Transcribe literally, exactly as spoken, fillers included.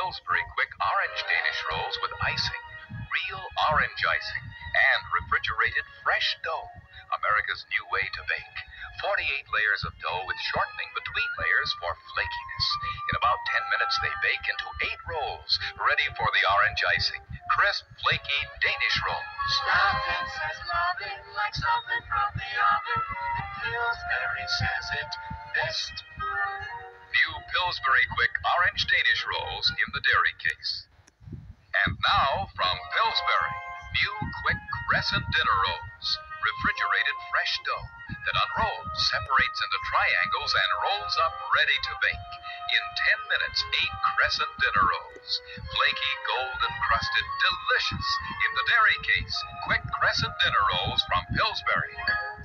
Pillsbury Quick Orange Danish Rolls with icing, real orange icing, and refrigerated fresh dough. America's new way to bake. forty-eight layers of dough with shortening between layers for flakiness. In about ten minutes, they bake into eight rolls, ready for the orange icing. Crisp, flaky Danish rolls. Nothing says loving like something from the oven. And Pillsbury says it best. New Pillsbury Quick Orange Danish Rolls in the dairy case. And now, from Pillsbury, new Quick Crescent Dinner Rolls. Refrigerated fresh dough that unrolls, separates into triangles, and rolls up ready to bake. In ten minutes, eight Crescent Dinner Rolls. Flaky, golden crusted, delicious. In the dairy case, Quick Crescent Dinner Rolls from Pillsbury.